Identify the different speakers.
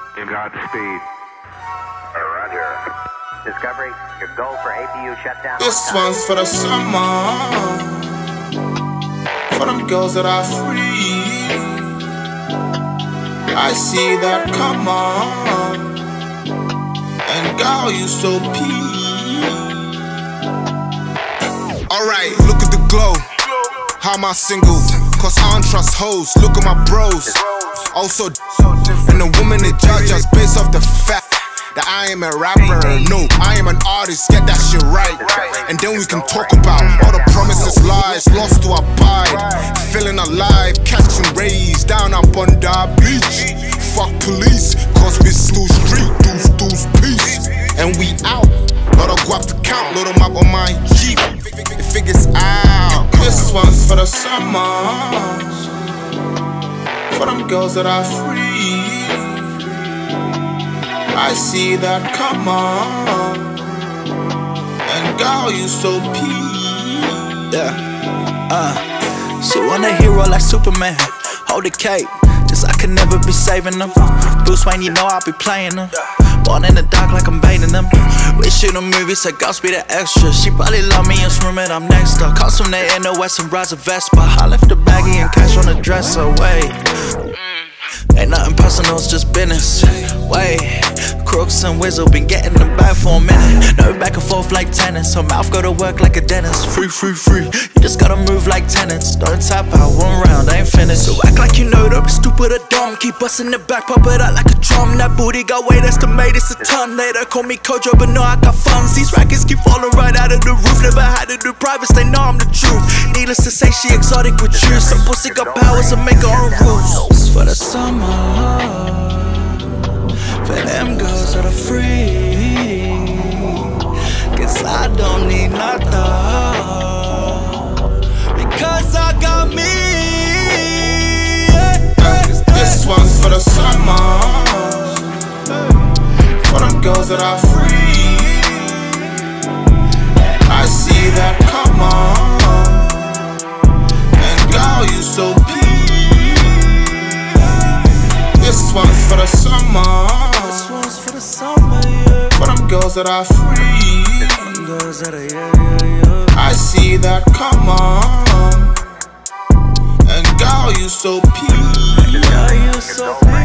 Speaker 1: Godspeed.
Speaker 2: Roger. Discovery, your goal for APU shutdown.
Speaker 3: This one's for the summer, for them girls that are free. I see that, come on, and girl, you so pee. Alright, look at the glow. How am I single? Cause I don't trust hoes. Look at my bros. Also, and the woman that judge us based off the fact that I am a rapper. No, I am an artist, get that shit right. And then we can talk about all the promises, lies, lost to abide. Feeling alive, catching rays down up on that beach. Fuck police, cause we still street, deuce, peace. And we out, lot of guap to count, load them up on my Jeep. It figures out. This one's for the summer, for them girls that are free. I see that, come on, and girl, you so pee.
Speaker 4: Yeah, she want a hero like Superman, hold the cape, just I can never be saving them. Bruce Wayne, you know I'll be playing them. Born in the dark like I'm bathing them. We shoot a movie, so girls be the extra. She probably love me and swim it, I'm next to. Comes from the NOS and rides a Vespa. I left the baggie and cash on the dresser, wait. Ain't nothing personal, it's just business. Wait, Crooks and Wizzle been getting the bag for a minute. No back and forth like tennis. Her mouth go to work like a dentist. Free. You just gotta move like tenants. Don't tap out one round, I ain't finished. So act like you know that we're stupid or dumb. Keep busting it back, pop it out like a drum. That booty got weight estimated, it's a ton. Later call me Kojo, but no, I got funds. These rackets keep falling right out of the roof. Never had to do privates, they know I'm the truth. Needless to say, she exotic with you. Some pussy got powers and make her own rules. For the summer, for them girls that are free, cause I don't need nothing, because I got me.
Speaker 3: This one's for the summer, for them girls that are free. I see that, come on, and girl, you so pee. This one's for the summer,
Speaker 4: This one's for the summer, yeah.
Speaker 3: for them girls that are free.
Speaker 4: Girls that are, yeah.
Speaker 3: I see that, come on, and girl, you so pee.
Speaker 4: Yeah, you so